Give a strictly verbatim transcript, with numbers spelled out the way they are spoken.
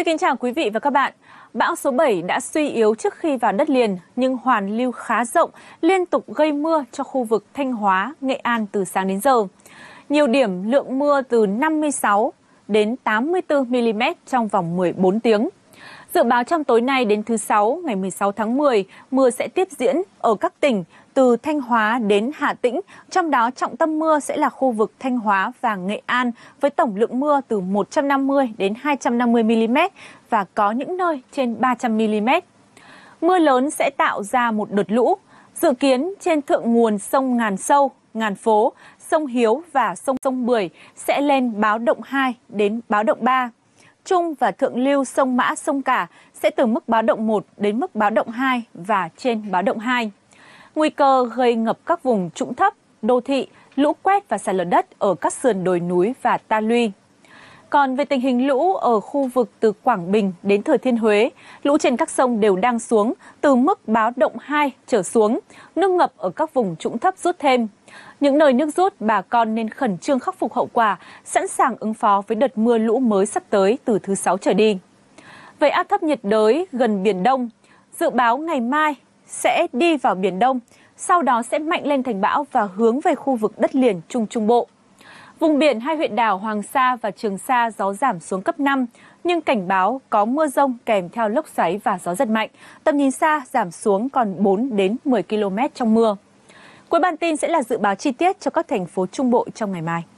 Xin kính chào quý vị và các bạn. Bão số bảy đã suy yếu trước khi vào đất liền nhưng hoàn lưu khá rộng, liên tục gây mưa cho khu vực Thanh Hóa, Nghệ An từ sáng đến giờ. Nhiều điểm lượng mưa từ năm mươi sáu đến tám mươi tư mi-li-mét trong vòng mười bốn tiếng. Dự báo trong tối nay đến thứ Sáu, ngày mười sáu tháng mười, mưa sẽ tiếp diễn ở các tỉnh từ Thanh Hóa đến Hà Tĩnh, trong đó trọng tâm mưa sẽ là khu vực Thanh Hóa và Nghệ An với tổng lượng mưa từ một trăm năm mươi đến hai trăm năm mươi mi-li-mét và có những nơi trên ba trăm mi-li-mét. Mưa lớn sẽ tạo ra một đợt lũ, dự kiến trên thượng nguồn sông Ngàn Sâu, Ngàn Phố, sông Hiếu và sông Sông Bưởi sẽ lên báo động hai đến báo động ba. Trung và thượng lưu sông Mã, sông Cả sẽ từ mức báo động một đến mức báo động hai và trên báo động hai. Nguy cơ gây ngập các vùng trũng thấp, đô thị, lũ quét và sạt lở đất ở các sườn đồi núi và ta luy. Còn về tình hình lũ ở khu vực từ Quảng Bình đến Thừa Thiên Huế, lũ trên các sông đều đang xuống từ mức báo động hai trở xuống, nước ngập ở các vùng trũng thấp rút thêm. Những nơi nước rút, bà con nên khẩn trương khắc phục hậu quả, sẵn sàng ứng phó với đợt mưa lũ mới sắp tới từ thứ Sáu trở đi. Về áp thấp nhiệt đới gần Biển Đông, dự báo ngày mai sẽ đi vào Biển Đông, sau đó sẽ mạnh lên thành bão và hướng về khu vực đất liền Trung Trung Bộ. Vùng biển hai huyện đảo Hoàng Sa và Trường Sa gió giảm xuống cấp năm, nhưng cảnh báo có mưa rông kèm theo lốc xoáy và gió giật mạnh. Tầm nhìn xa giảm xuống còn bốn đến mười ki lô mét trong mưa. Cuối bản tin sẽ là dự báo chi tiết cho các thành phố Trung Bộ trong ngày mai.